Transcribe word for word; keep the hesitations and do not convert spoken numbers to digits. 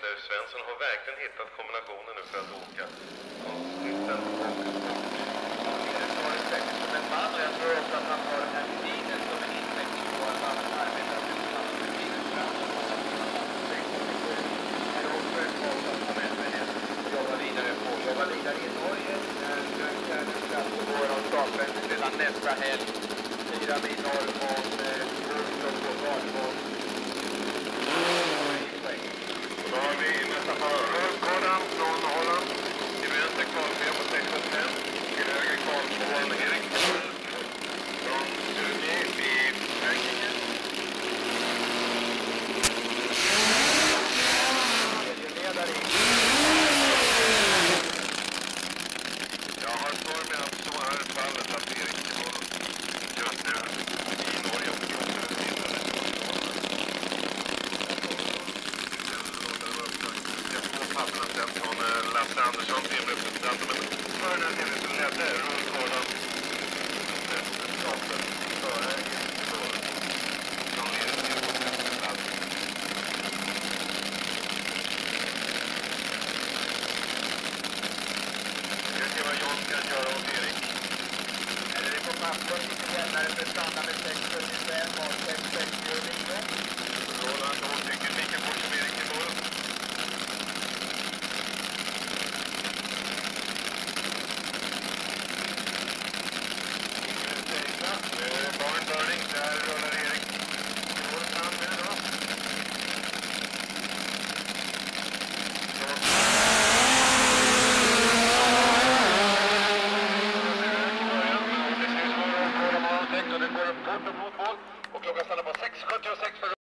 Peter Svensson har verkligen hittat kombinationen nu för att åka. Konstnytten och sport. Det var säkert som en man, och jag tror också att han har den här tiden som en intäckning på att han arbetar tillsammans med tiden framåt. Här är också en sak att ta med sig och jobba vidare på. Jobba vidare i Norge. Grönkärnen ska gå av stapeln redan nästa helg. Fyra mil norr om Oslo på Garnmål. Då har vi nästa förhållande från Holland. Till vänster Karlsson på sex komma fem. Till höger Karlsson Erik. Från Suni i Frankrike. Jag har för mig att så här fallet att Erik just nu i Norge och papperna sen från Lasse Andersson, teamrepresentanten, men för den här tiden så ledde rullskådan